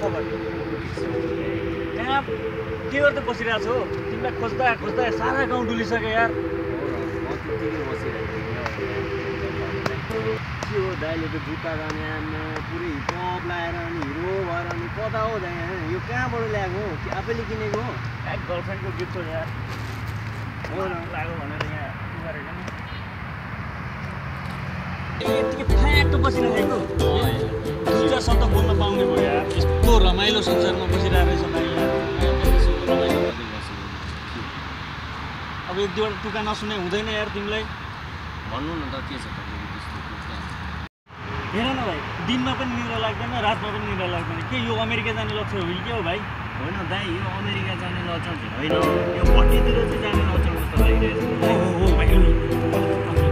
खबर कहाँ के गर्दै बसिरहेको छौ तिमीलाई खोज्दा खोज्दा सारा गाउँ डुलिसक्यो यार के हो दाइले त जुत्ता जाने आमा पुरै हिपहप लाएर अनि हिरो भएर अनि कता हो दाइ यो कहाँबाट ल्याएको हो कि आफैले किनेको हो गर्लफ्रेन्डको गिफ्ट हो यार हो न लाग्यो भनेर यहाँ गरेको नि यतिकै फ्याक्ट बसिरहेको दुईवटा शब्द बोल्न पाउने भयो यार यस्तो रमाइलो संसारमा बसिरहेको रहेछ भाइ अब एक दुईवटा टुका नसुने हुँदैन यार तिमीलाई भन्नु न त के छ हेर न भाइ दिनमा पनि निद्रा लाग्दैन रातमा पनि निद्रा लाग्दैन के यो अमेरिका जाने लक्ष्य हो कि के हो भाइ होइन दाइ यो अमेरिका जाने लक्षण होइन यो भट्टीतिर चाहिँ जाने लक्षण जस्तो लागिरहेको छ हो भाइ